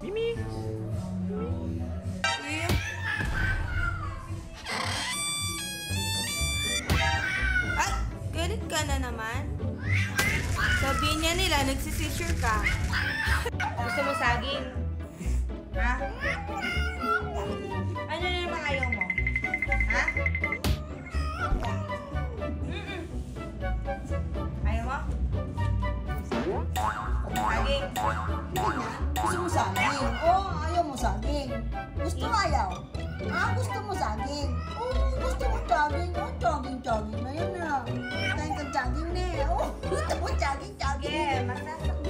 Mimi! Ay! Galit ka na naman? Sabihin niya nila, nagsisisure ka. Gusto mo saging? Ha? Ano na naman ayaw mo? Ha? Ayaw mo? Saging? Gusto mo saging? Oo, ayaw mo saging. Gusto mo ayaw? Gusto mo saging? Oo, gusto mo jogging. Jogging na yun na. Kain ka jogging na eh. Gusto mo jogging. Yeah, masasakit.